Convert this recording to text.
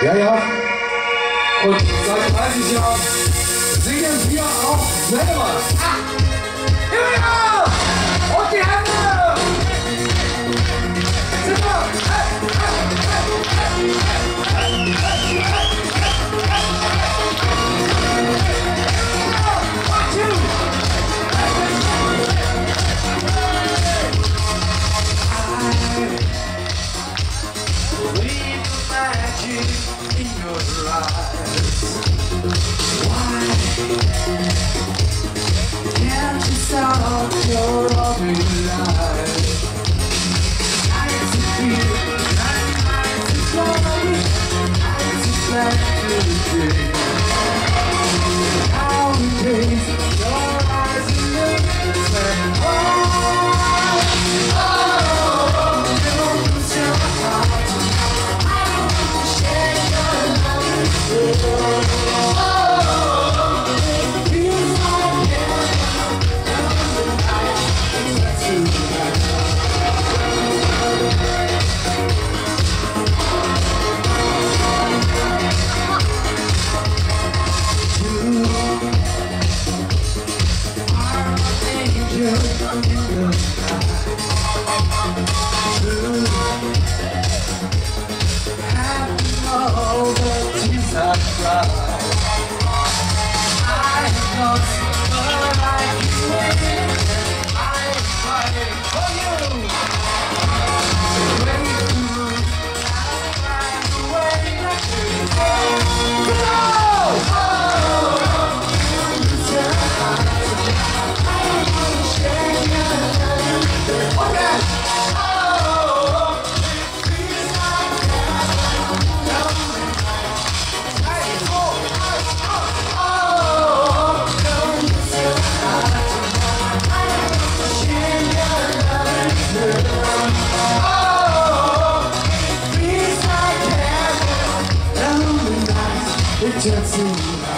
Ja, ja. Und seit 30 Jahren singen wir auch selber. Ja! Und die Hände! Super! In your eyes, why can't you stop your loving life? Nights to feel, nights to fly, nights to back to the day. How we gaze, your eyes in the sand. Oh, you lose your heart. Just